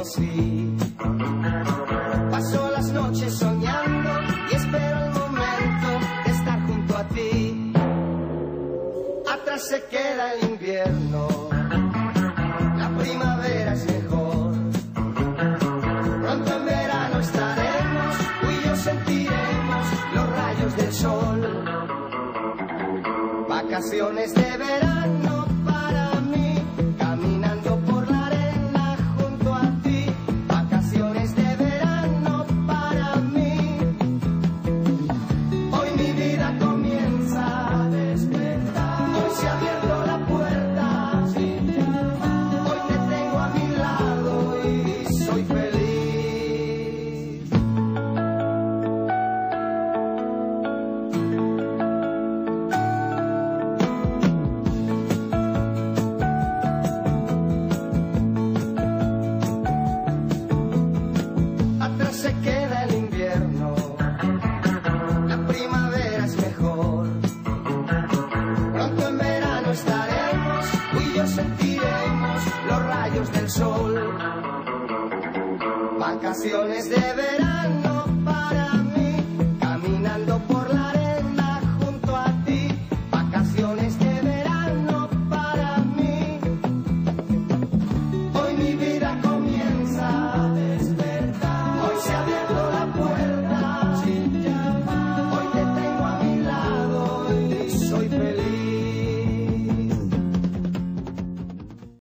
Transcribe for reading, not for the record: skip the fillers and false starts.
así. Paso las noches soñando y espero el momento de estar junto a ti. Atrás se queda el invierno, la primavera es mejor. Pronto en verano estaremos, tú y yo sentiremos los rayos del sol. Vacaciones de verano para mí, caminando por la arena junto a ti. Vacaciones de verano para mí. Hoy mi vida comienza a despertar. Hoy se ha abierto la puerta. Hoy te tengo a mi lado y soy feliz. Se queda el invierno, la primavera es mejor. Pronto en verano estaremos, tú y yo sentiremos los rayos del sol. Vacaciones de verano.